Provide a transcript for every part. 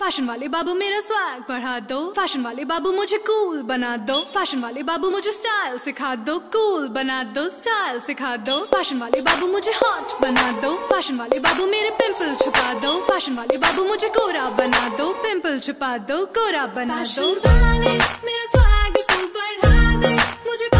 Fashion वाले बाबू मेरा swag बढ़ा दो, फैशन वाले बाबू मुझे कूल बना दो, फैशन वाले बाबू मुझे स्टाइल सिखा दो, कूल बना दो, स्टाइल सिखा दो, फैशन वाले बाबू मुझे हॉट बना दो, फैशन वाले बाबू मेरे पिंपल छुपा दो, फैशन वाले बाबू मुझे गोरा बना दो, पिंपल छुपा दो, गोरा बना दो। मेरा स्वैग तू बढ़ा दे, मुझे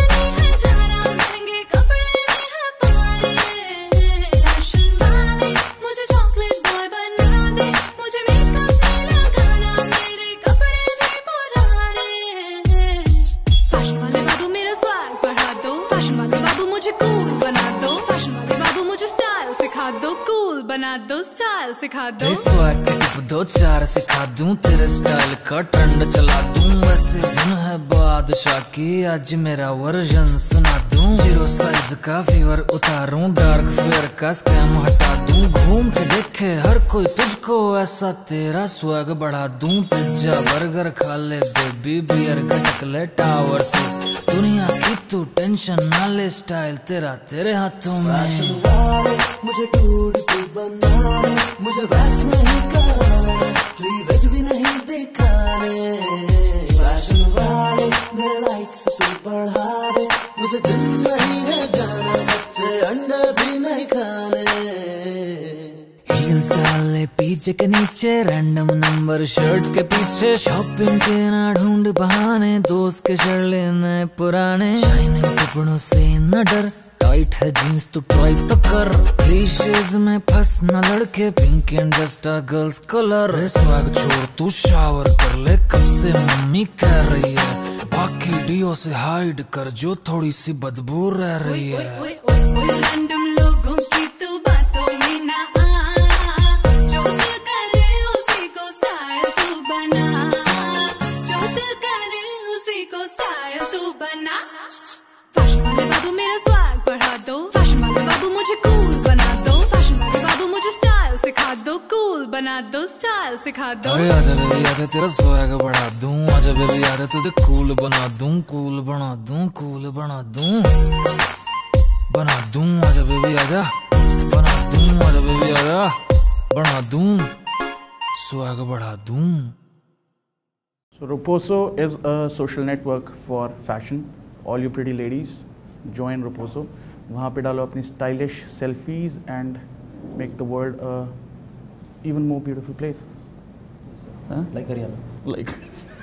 बना दो, स्टाइल सिखा दो। स्वैग के टिप दो चार सिखा दूं, तेरे स्टाइल का ट्रेंड चला दूं। वैसे धुन है बादशाह की, आज मेरा वर्जन सुना दूं। जीरो साइज का फीवर उतारूं, डार्क फेयर का स्कैम हटा दूं। घूम के देखे हर कोई तुझको, ऐसा तेरा स्वैग बढ़ा दूं। पिज्जा बर्गर खा ले बेबी, बियर गटक ले टावर से। दुनिया की तू टेंशन ना ले, स्टाइल तेरा तेरे हाथों में। मुझे टूट बनाने, मुझे वैक्स नहीं कराने, क्लीवेज भी नहीं दिखाने। फैशन वाले मेरे लाइक्स तू बढ़ा दे, मुझे दिन नहीं है जाना, बच्चे अंडे भी नहीं खाने। हील्स डाले पीछे के नीचे, रैंडम नंबर शर्ट के पीछे। शॉपिंग के ना ढूंढ बहाने, दोस्त के शर्ट लेने पुराने। शाइनिंग कपड़ों से न डर, टाइट है जीन्स तो ट्राई तो कर। क्लीशेज में फंस न लड़के, pink and just a girls colour. Swag छोड़ तू शावर कर ले, कब से मम्मी कह रही है। बाकी डियो से हाइड कर, जो थोड़ी सी बदबू रह रही है। रैंडम लोगों की तू बातों में ना आ, जो दिल करे उसी को स्टाइल तू बना, जो दिल करे उसी को स्टाइल तू बना। फैशन वाले बाबू मेरा स्वैग बढ़ा दो, फैशन वाले बाबू मुझे कूल बना दो, फैशन वाले बाबू मुझे स्टाइल सिखा दो, कूल बना दो, स्टाइल सिखा दो। अरे आजा बेबी आजा, तेरा स्वैग बढ़ा दूं। आजा बेबी आजा, तुझे कूल बना दूं, कूल बना दूं, कूल बना दूं, बना दूं। आजा बेबी आजा, बना दूं। आजा बेबी आजा, बना दूं, स्वैग बढ़ा दूं। So Ruposo is a social network for fashion. All you pretty ladies, join Ruposo. वहाँ पे डालो अपनी stylish selfies and make the world a even more beautiful place. Huh? Like Haryana. Like.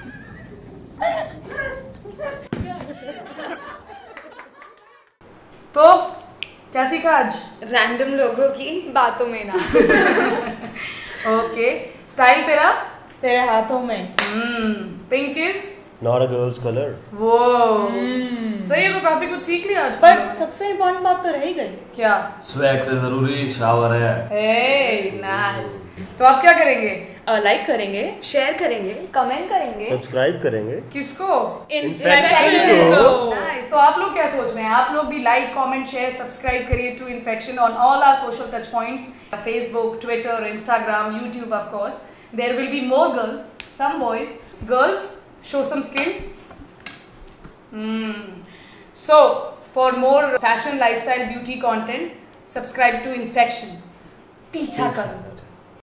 तो क्या सीखा आज? रैंडम लोगों की बातों में ना। ओके, स्टाइल तेरा तेरे हाथों में। Pink is Not a girl's color. वो सही है, तो काफी कुछ सीख लिया आज। पर सबसे इम्पोर्टेंट बात तो रह ही गई। क्या? स्वैग से जरूरी शावर है। Hey nice. तो आप क्या करेंगे? लाइक करेंगे, शेयर करेंगे, कमेंट करेंगे, सब्सक्राइब करेंगे। किसको? इन्फेक्शन को। नाइस। तो आप लोग क्या सोच रहे हैं? आप लोग भी लाइक, कमेंट, शेयर, सब्सक्राइब करिए to infection on all our social touch points, Facebook, Twitter, Instagram, YouTube of course. There will be more girls, some boys. Girls, show some skill. So, for more fashion, lifestyle, beauty content, subscribe to Infection. पीछा करो.